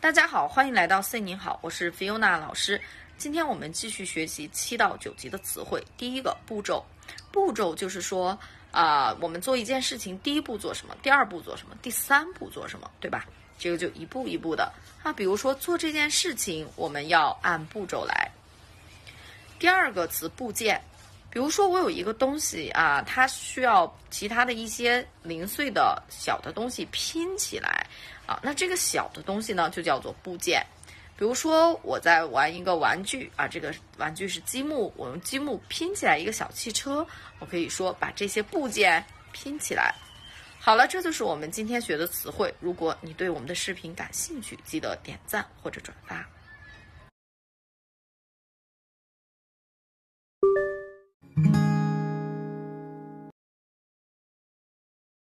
大家好，欢迎来到 Say 你好，我是 Fiona 老师。今天我们继续学习7到9级的词汇。第一个步骤，步骤就是说我们做一件事情，第一步做什么，第二步做什么，第三步做什么，对吧？这个就一步一步的比如说做这件事情，我们要按步骤来。第二个词部件，比如说我有一个东西它需要其他的一些零碎的小的东西拼起来那这个小的东西呢就叫做部件。比如说我在玩一个玩具这个玩具是积木，我用积木拼起来一个小汽车，我可以说把这些部件拼起来。好了，这就是我们今天学的词汇。如果你对我们的视频感兴趣，记得点赞或者转发。